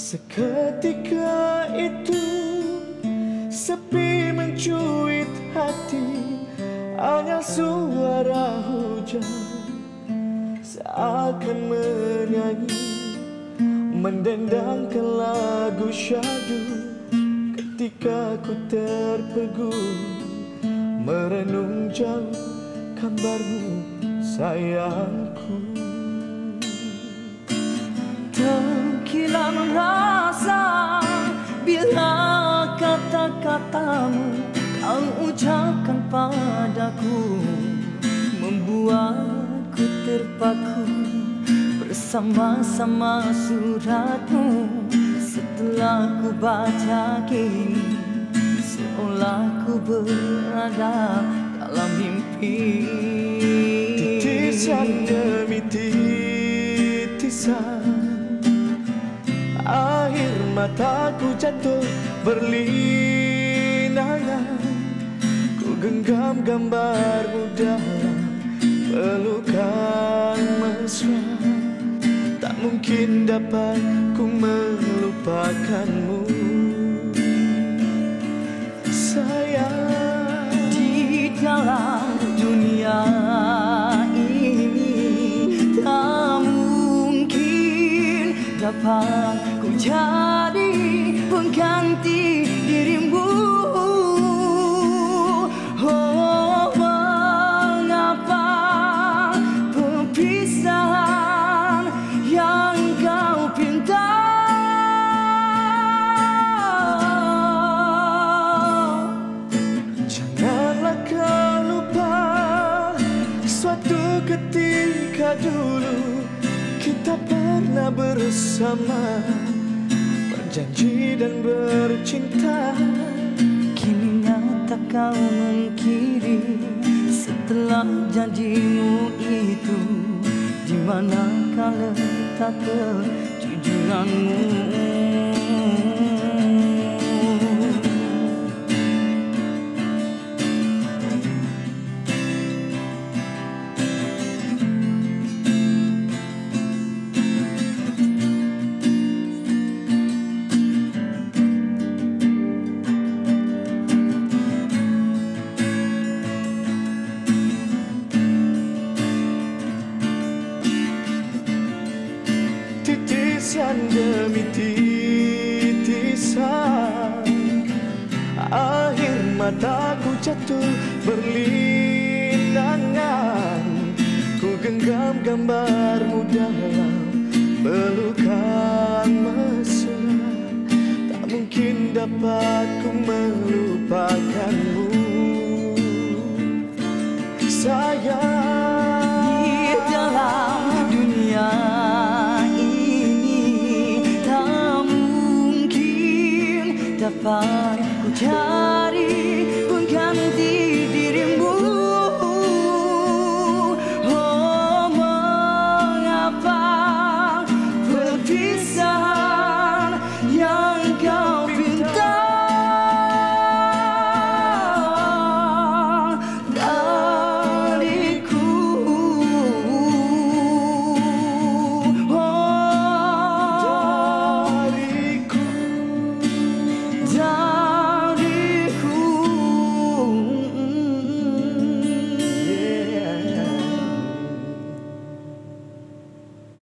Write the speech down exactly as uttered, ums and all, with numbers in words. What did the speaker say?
Seketika itu sepi mencuit hati, hanya suara hujan seakan menyanyi, mendendangkan lagu syahdu. Ketika ku terpegun merenung jauh kabarmu sayangku. Terkilan rasa bila kata-katamu kau ucapkan padaku, membuatku terpaku bersama-sama suratmu. Setelah ku baca kini, seolah ku berada dalam mimpi. Titisan demi titisan, air mataku jatuh berlinangan. Ku genggam gambarmu dalam pelukan mesra. Tak mungkin dapat ku melupakanmu, sayang. Di dalam dunia ini tak mungkin dapat ku jadi pengganti dirimu. Oh, mengapa perpisahan yang kau pinta? Janganlah kau lupa suatu ketika dulu kita pernah bersama, berjanji dan bercinta. Kini nyata kau mengkiri setelah janjimu itu. Di manakah letak kejujuranmu? Titisan demi titisan, air mataku jatuh berlinangan. Ku genggam gambarmu dalam pelukan mesra. Tak mungkin dapat ku melupakanmu, sayang.